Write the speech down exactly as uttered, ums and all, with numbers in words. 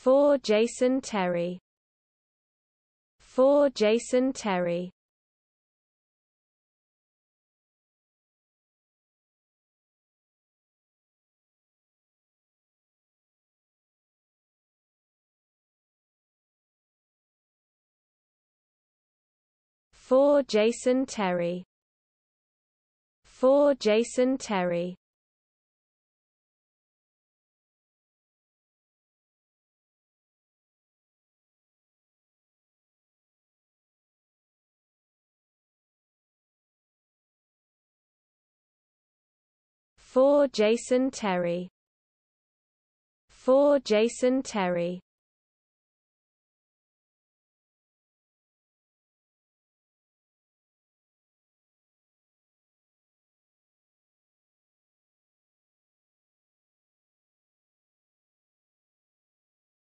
For Jason Terry. For Jason Terry. For Jason Terry. For Jason Terry. For Jason Terry. For Jason Terry.